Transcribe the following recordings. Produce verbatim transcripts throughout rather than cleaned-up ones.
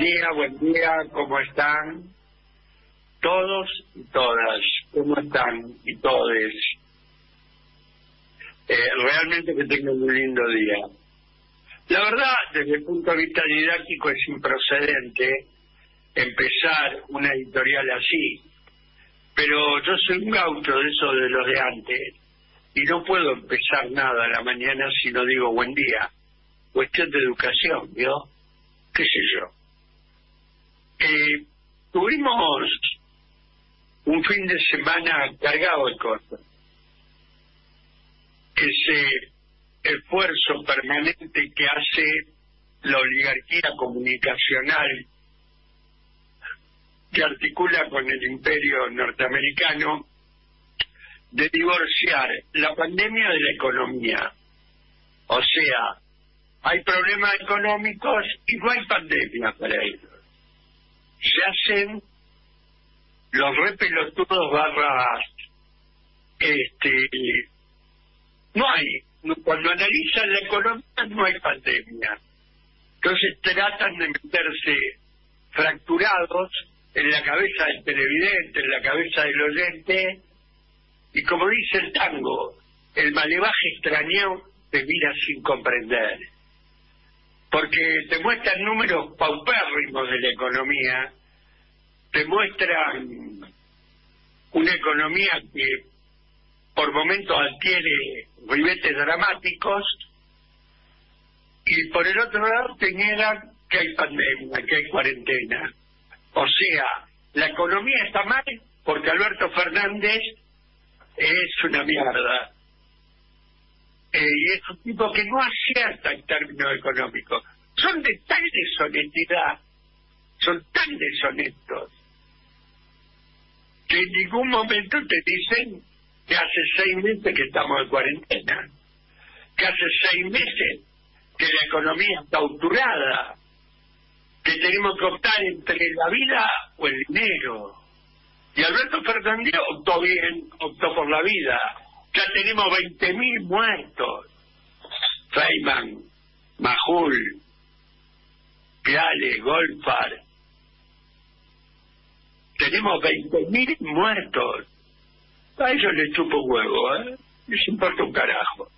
día, buen día, ¿cómo están? Todos y todas, ¿cómo están? Y todes. Eh, realmente que tengan un lindo día. La verdad, desde el punto de vista didáctico, es improcedente empezar una editorial así. Pero yo soy un gaucho de esos de los de antes, y no puedo empezar nada a la mañana si no digo buen día. Cuestión de educación, ¿vio? ¿Qué sé yo? Eh, tuvimos un fin de semana cargado de cosas. Ese esfuerzo permanente que hace la oligarquía comunicacional que articula con el imperio norteamericano de divorciar la pandemia de la economía. O sea, hay problemas económicos y no hay pandemia para ellos. Se hacen los repelotudos barras, este, no hay, cuando analizan la economía no hay pandemia. Entonces tratan de meterse fracturados en la cabeza del televidente, en la cabeza del oyente, y como dice el tango, el malevaje extrañado te mira sin comprender. Porque te muestran números paupérrimos de la economía, te muestran una economía que por momentos adquiere ribetes dramáticos, y por el otro lado te niegan que hay pandemia, que hay cuarentena. O sea, la economía está mal porque Alberto Fernández es una mierda. Eh, y es un tipo que no acierta en términos económicos. Son de tal deshonestidad, son tan deshonestos, que en ningún momento te dicen que hace seis meses que estamos en cuarentena, que hace seis meses que la economía está obturada, que tenemos que optar entre la vida o el dinero. Y Alberto Fernández optó bien, optó por la vida. Ya tenemos veinte mil muertos. Feynman, Majul, Piale, Golfar. Tenemos veinte mil muertos. A ellos les chupo un huevo, ¿eh? Les importa un carajo.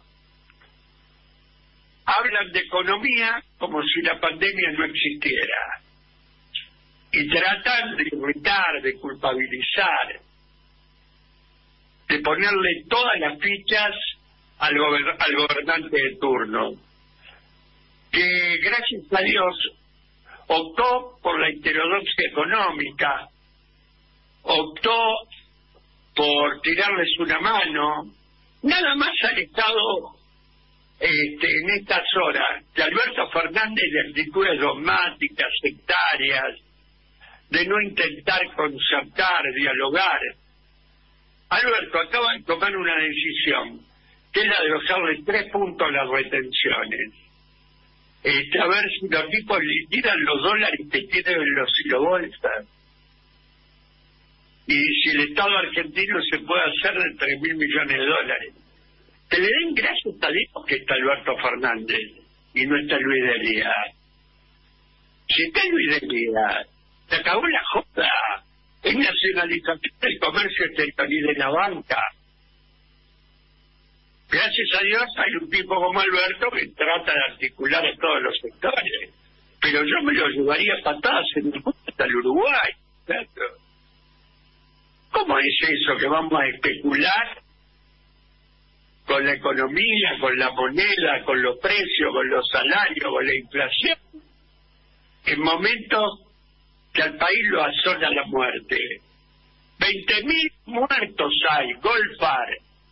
Hablan de economía como si la pandemia no existiera. Y tratan de irritar, de culpabilizar, de ponerle todas las fichas al, gober al gobernante de turno, que gracias a Dios optó por la heterodoxia económica, optó por tirarles una mano, nada más al Estado este, en estas horas, de Alberto Fernández de actitudes dogmáticas, sectarias, de no intentar concertar, dialogar. Alberto acaba de tomar una decisión, que es la de bajarle tres puntos a las retenciones. Este, a ver si los tipos liquidan los dólares que tienen en los silobolsas. Y si el Estado argentino se puede hacer de tres mil millones de dólares. Que le den gracias a Dios que está Alberto Fernández y no está Luis Delia. Si está Luis Delia, se acabó la joda. Es nacionalización del comercio exterior y de la banca. Gracias a Dios hay un tipo como Alberto que trata de articular a todos los sectores. Pero yo me lo llevaría a patadas en el mundo hasta el Uruguay. ¿Claro? ¿Cómo es eso que vamos a especular con la economía, con la moneda, con los precios, con los salarios, con la inflación, en momentos que al país lo asola la muerte? veinte mil muertos hay, Golfar,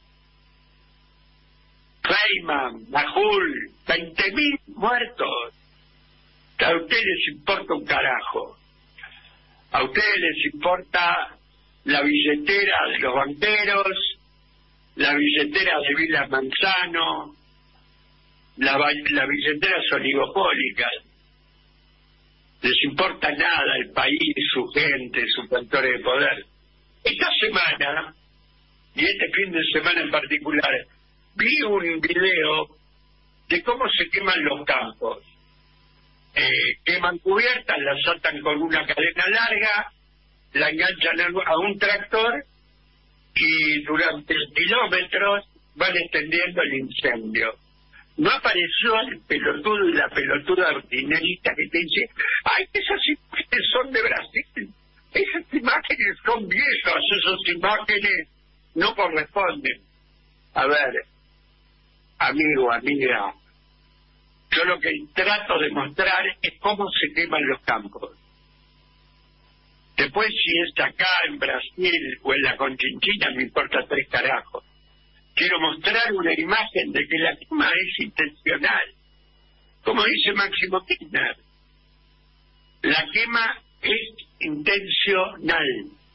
Feynman, Majul, veinte mil muertos. A ustedes les importa un carajo. A ustedes les importa la billetera de los banqueros, la billetera de Vila Manzano, la, la billetera oligopólicas. Les importa nada el país, su gente, sus factores de poder. Esta semana, y este fin de semana en particular, vi un video de cómo se queman los campos. eh, queman cubiertas, las atan con una cadena larga, la enganchan a un tractor y durante kilómetros van extendiendo el incendio. No apareció el pelotudo y la pelotuda ordinarista que te dice, ay, esas imágenes son de Brasil, esas imágenes son viejas, esas imágenes no corresponden. A ver, amigo, amiga, yo lo que trato de mostrar es cómo se queman los campos. Después, si es acá, en Brasil o en la Conchinchina, me importa tres carajos. Quiero mostrar una imagen de que la quema es intencional. Como dice Máximo Kirchner, la quema es intencional.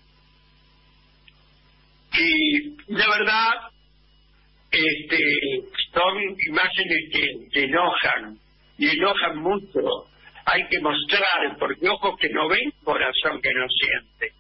Y la verdad, este, son imágenes que, que enojan, y enojan mucho. Hay que mostrar, porque ojos que no ven, corazón que no siente.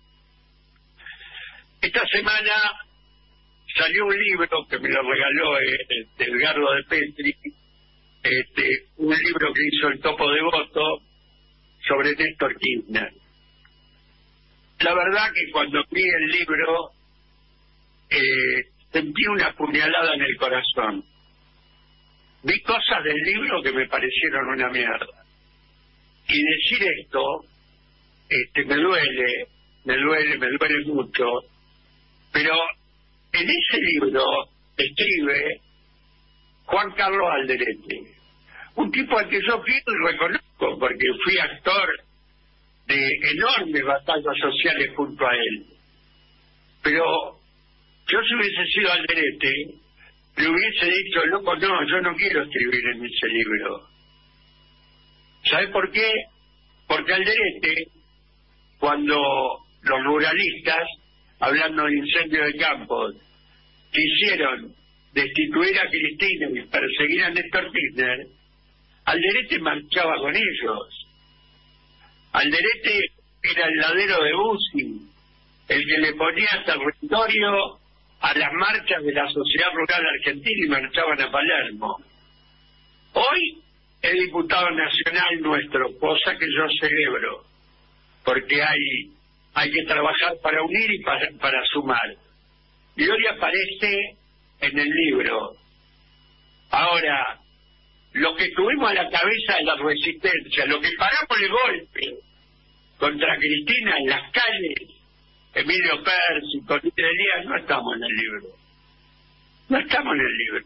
Esta semana salió un libro que me lo regaló eh, Edgardo de Petri, este, un libro que hizo el Topo Devoto sobre Néstor Kirchner. La verdad que cuando vi el libro eh, sentí una puñalada en el corazón. Vi cosas del libro que me parecieron una mierda. Y decir esto, este, me duele, me duele, me duele mucho, pero en ese libro escribe Juan Carlos Alderete, un tipo al que yo quiero y reconozco, porque fui actor de enormes batallas sociales junto a él. Pero yo, si hubiese sido Alderete, le hubiese dicho, loco, no, yo no quiero escribir en ese libro. ¿Sabe por qué? Porque Alderete, cuando los ruralistas, hablando de incendio de campos, quisieron destituir a Cristina y perseguir a Néstor Kirchner, Alderete marchaba con ellos. Alderete era el ladero de Bussi, el que le ponía territorio a las marchas de la sociedad rural argentina y marchaban a Palermo. Hoy es diputado nacional nuestro, cosa que yo celebro, porque hay hay que trabajar para unir y para, para sumar. Y hoy aparece en el libro. Ahora, lo que tuvimos a la cabeza de la resistencia, lo que paramos el golpe contra Cristina en las calles, Emilio Persi, con Luis Elías, no estamos en el libro. No estamos en el libro.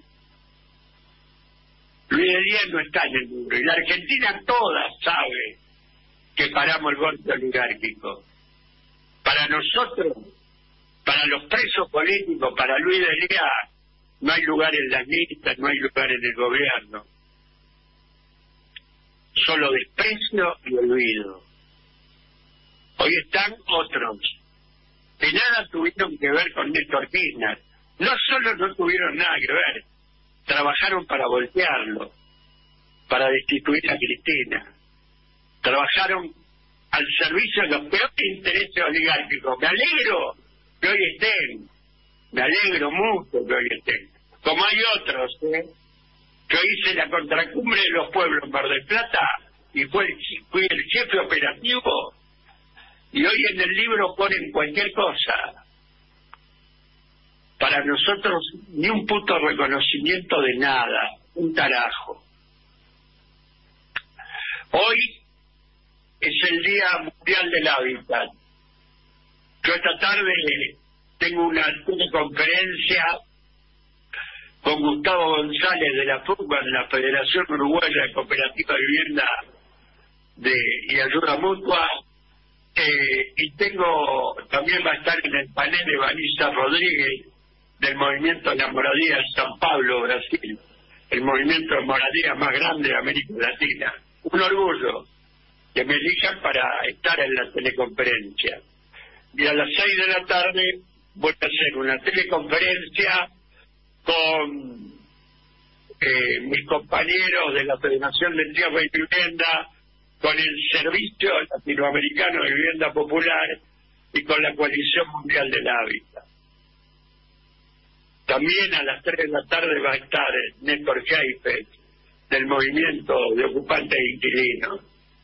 Luis Elías no está en el libro. Y la Argentina toda sabe que paramos el golpe oligárquico. Para nosotros, para los presos políticos, para Luis Elías, no hay lugar en las listas, no hay lugar en el gobierno. Solo desprecio y olvido. Hoy están otros que nada tuvieron que ver con Néstor Kirchner. No solo no tuvieron nada que ver, trabajaron para voltearlo, para destituir a Cristina. Trabajaron al servicio de los peores intereses oligárquicos. Me alegro que hoy estén, me alegro mucho que hoy estén. Como hay otros, ¿eh? que hoy hice la contracumbre de los pueblos en Mar del Plata y fue el, fui el jefe operativo, y hoy en el libro ponen cualquier cosa. Para nosotros ni un puto reconocimiento de nada, un carajo. Hoy es el Día Mundial del Hábitat. Yo esta tarde tengo una teleconferencia con Gustavo González de la FUCBA, de la Federación Uruguaya de Cooperativa de Vivienda de, y Ayuda Mutua, eh, y tengo, también va a estar en el panel de Vanessa Rodríguez del Movimiento de la Moradía de San Pablo, Brasil, el movimiento de moradía más grande de América Latina. Un orgullo que me elijan para estar en la teleconferencia. Y a las seis de la tarde voy a hacer una teleconferencia con eh, mis compañeros de la Federación de Tierra y Vivienda, con el Servicio Latinoamericano de Vivienda Popular y con la Coalición Mundial del Hábitat. También a las tres de la tarde va a estar Néstor Heifetz, del Movimiento de Ocupantes e Inquilinos.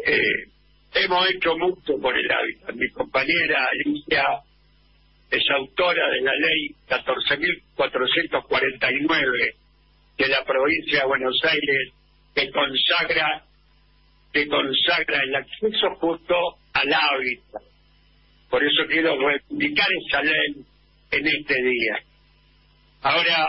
Eh, hemos hecho mucho por el hábitat. Mi compañera Alicia es autora de la ley catorce mil cuatrocientos cuarenta y nueve de la provincia de Buenos Aires, que consagra que consagra el acceso justo al hábitat. Por eso quiero reivindicar esa ley en este día. Ahora,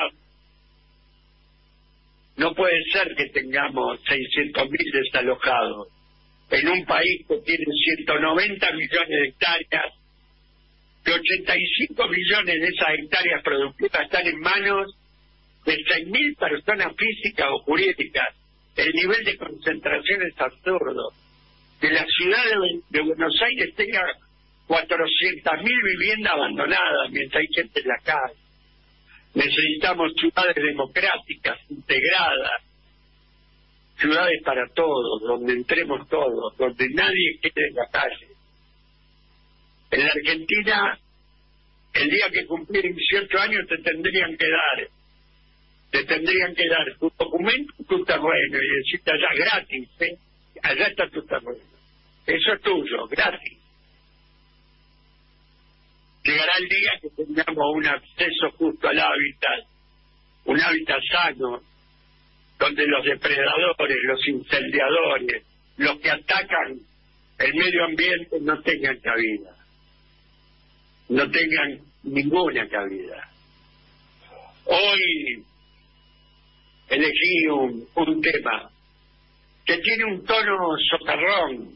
no puede ser que tengamos seiscientos mil desalojados en un país que tiene ciento noventa millones de hectáreas, que ochenta y cinco millones de esas hectáreas productivas están en manos de seis mil personas físicas o jurídicas. El nivel de concentración es absurdo. Que la ciudad de, de Buenos Aires tenga cuatrocientas mil viviendas abandonadas mientras hay gente en la calle. Necesitamos ciudades democráticas, integradas, ciudades para todos, donde entremos todos, donde nadie quede en la calle. En la Argentina, el día que cumplís dieciocho años te tendrían que dar, te tendrían que dar tu documento, tu terreno, y decirte allá gratis, ¿eh? Allá está tu terreno. Eso es tuyo, gratis. Llegará el día que tengamos un acceso justo al hábitat, un hábitat sano, donde los depredadores, los incendiadores, los que atacan el medio ambiente no tengan cabida, no tengan ninguna cabida. Hoy elegí un, un tema que tiene un tono socarrón,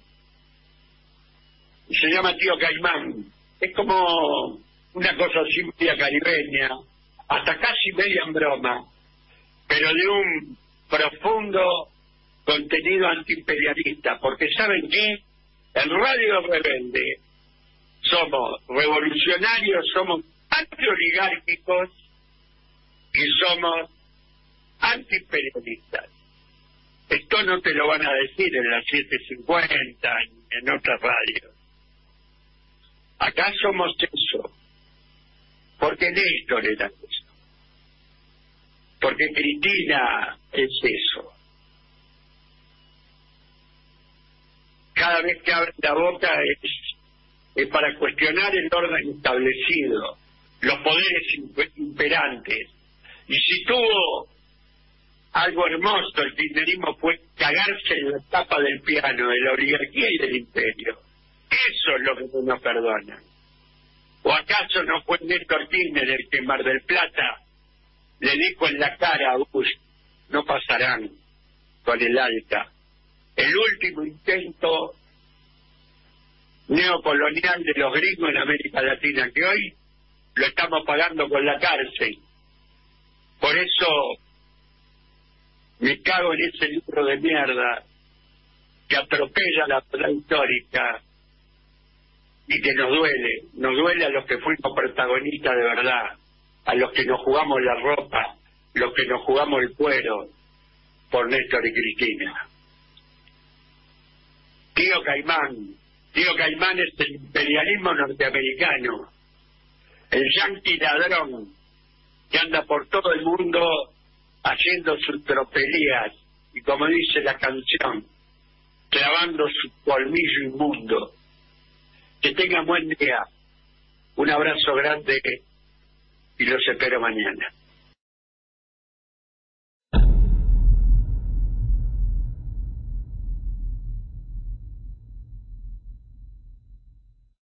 se llama Tío Caimán. Es como una cosa así media caribeña, hasta casi media en broma, pero de un profundo contenido antiimperialista, porque ¿saben qué? En Radio Rebelde somos revolucionarios, somos antioligárquicos y somos antiimperialistas. Esto no te lo van a decir en las siete cincuenta ni en otras radios. Acá somos eso, porque Néstor era eso, porque Cristina es eso. Cada vez que abre la boca es, es para cuestionar el orden establecido, los poderes imperantes. Y si tuvo algo hermoso el kirchnerismo fue cagarse en la tapa del piano de la oligarquía y del imperio. Eso es lo que no nos perdonan. ¿O acaso no fue Néstor Kirchner el que en Mar del Plata le dijo en la cara a Bush, no pasarán con el ALCA? El último intento neocolonial de los gringos en América Latina, que hoy lo estamos pagando con la cárcel. Por eso me cago en ese libro de mierda que atropella la verdad histórica y que nos duele, nos duele a los que fuimos protagonistas de verdad, a los que nos jugamos la ropa, los que nos jugamos el cuero por Néstor y Cristina. Tío Caimán, Tío Caimán es el imperialismo norteamericano, el yanqui ladrón que anda por todo el mundo haciendo sus tropelías y, como dice la canción, clavando su colmillo inmundo. Que tengan buen día, un abrazo grande y los espero mañana.